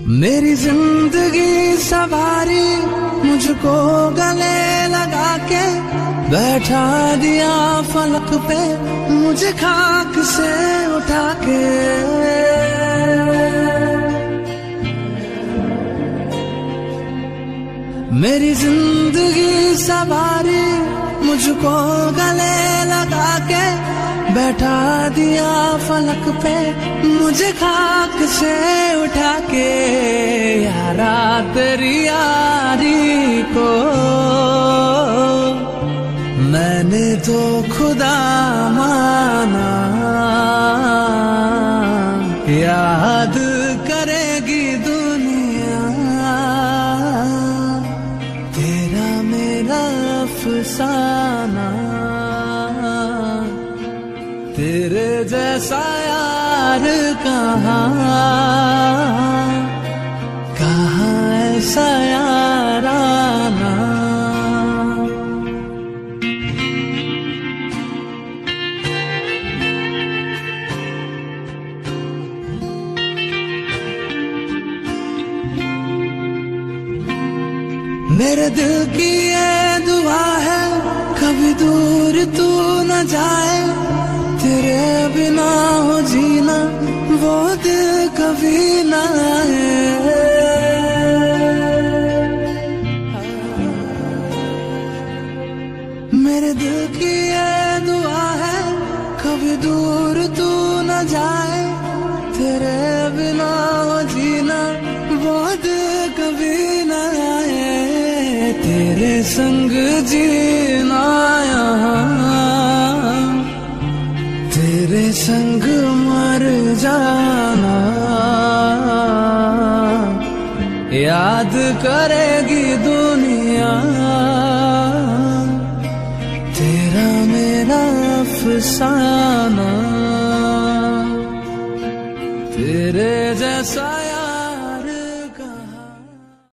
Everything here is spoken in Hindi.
मेरी जिंदगी सवारी मुझको गले लगा के बैठा दिया फलक पे मुझे खाक से उठा के। मेरी जिंदगी सवारी मुझको गले लगा के बैठा दिया फलक पे मुझे खाक से उठा के। यारा तेरी यारी को मैंने तो खुदा माना, याद करेगी दुनिया तेरा मेरा अफसाना। तेरे जैसा यार कहाँ ऐसा याराना। मेरे दिल की ये दुआ है कभी दूर तू न जाए, तेरे बिना हो जीना वो दिल कभी ना आए। मेरे दिल की ये दुआ है कभी दूर तू न जाए, तेरे बिना हो जीना वो दिल कभी ना आए। तेरे संग जीना यहाँ तेरे संग मर जाना, याद करेगी दुनिया तेरा मेरा अफसाना। तेरे जैसा